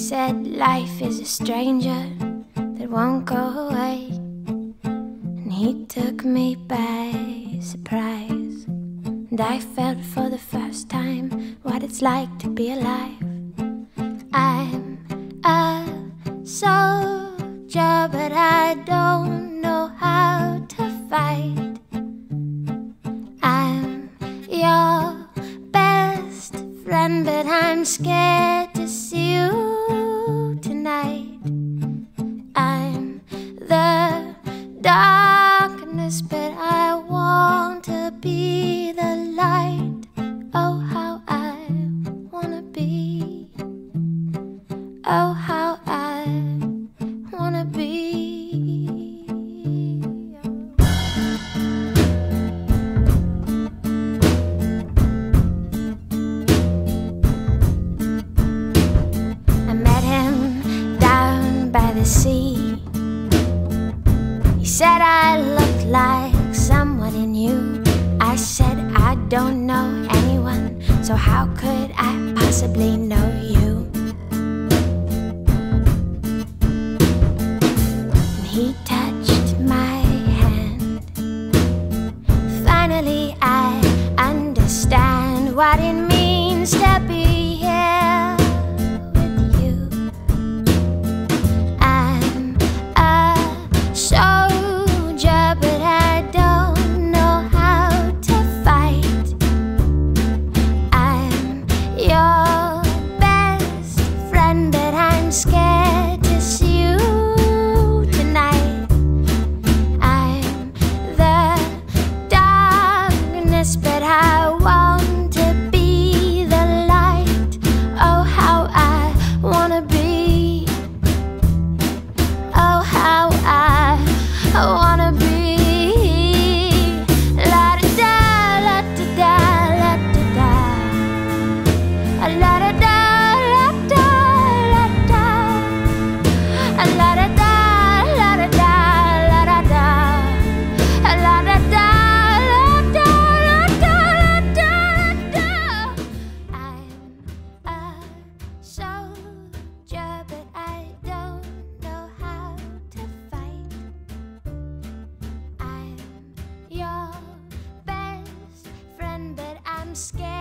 said life is a stranger that won't go away, and he took me by surprise, and I felt for the first time what it's like to be alive. I'm a soldier, but I don't know how to fight. I'm your best friend, but I'm scared to see you tonight. I'm the darkness, but I want to be the light. Oh, how I wanna be. Oh, how I wanna be. I met him down by the sea. He said I looked like someone he knew. I said I don't know anyone, so how could I possibly know you? And he touched my hand. Finally I understand what it means to be here with you. I'm a soldier, but I don't know how to fight. I'm your best friend, but I'm scared to see you tonight. I'm the darkness, but I want to be the light. Oh, how I wanna be. Oh, how I wanna be. La da da, la da da, la da da. La da da, la da, la da. La da da, la da da, la da da. La da da, la da, la da, la da. I'm a soldier, but I don't know how to fight. I'm your best friend, but I'm scared